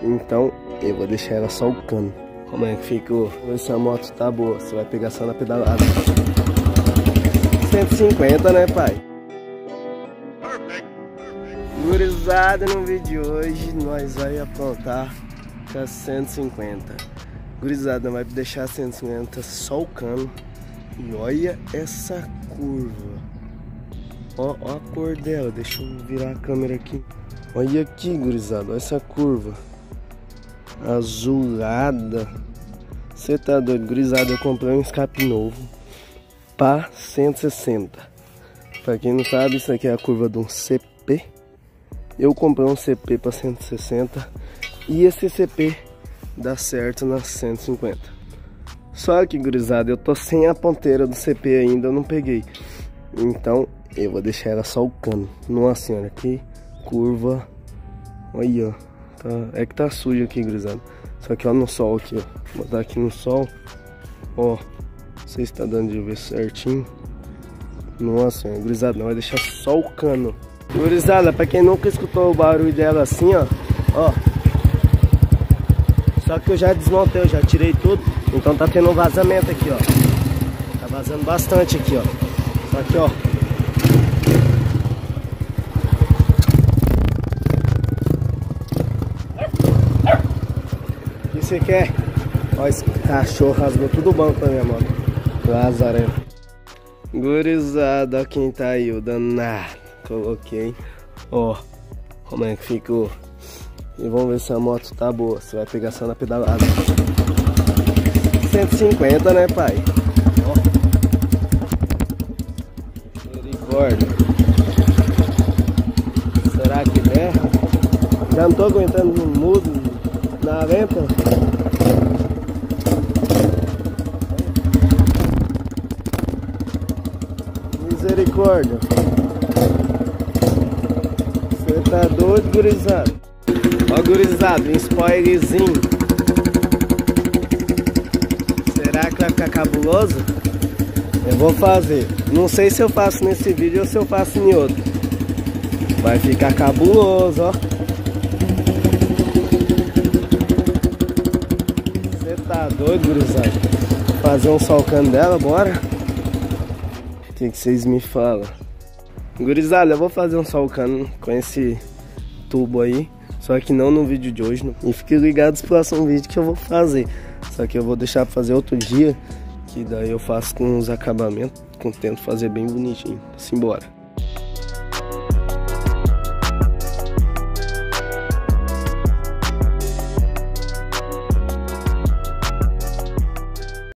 Então eu vou deixar ela só o cano. Como é que ficou? Vamos ver se a moto tá boa. Você vai pegar só na pedalada. 150, né, pai? Gurizada, no vídeo de hoje nós vai aprontar com a 150. Gurizada, vai deixar a 150 só o cano. E olha essa curva. Ó a cor dela. Deixa eu virar a câmera aqui. Olha aqui, gurizada, olha essa curva azulada. Você tá doido, gurizada? Eu comprei um escape novo para 160. Pra quem não sabe, isso aqui é a curva de um CP. Eu comprei um CP para 160 e esse CP dá certo na 150. Só que, gurizada, eu tô sem a ponteira do CP ainda, eu não peguei. Então eu vou deixar ela só o cano. Nossa senhora, que curva. Olha, ó. Tá, é que tá sujo aqui, gurizada. Só que ó no sol aqui, ó. Vou botar aqui no sol. Ó, não sei se tá dando de ver certinho. Nossa senhora, gurizada, não vai deixar só o cano. Gurizada, pra quem nunca escutou o barulho dela assim, ó. Ó. Só que eu já desmontei, eu já tirei tudo. Então tá tendo um vazamento aqui, ó. Tá vazando bastante aqui, ó. Só que, ó. O que você quer? Ó, esse cachorro rasgou tudo o banco da minha moto. Lazarento. Gurizada, ó quem tá aí, o danado. Coloquei. Ó, como é que ficou? E vamos ver se a moto tá boa. Você vai pegar só na pedalada. 150, né, pai? Ó. Misericórdia. Será que berra? Já não tô aguentando no mudo, na lenta. Misericórdia. Você tá doido, gurizada? Ó, gurizada, um spoilerzinho. Será que vai ficar cabuloso? Eu vou fazer. Não sei se eu faço nesse vídeo ou se eu faço em outro. Vai ficar cabuloso, ó. Você tá doido, gurizada? Fazer um solcando dela, bora? O que vocês me falam? Gurizada, eu vou fazer um solcando com esse tubo aí. Só que não no vídeo de hoje, não. E fiquem ligados no próximo vídeo que eu vou fazer. Só que eu vou deixar pra fazer outro dia. Que daí eu faço com os acabamentos. Tento fazer bem bonitinho. Simbora.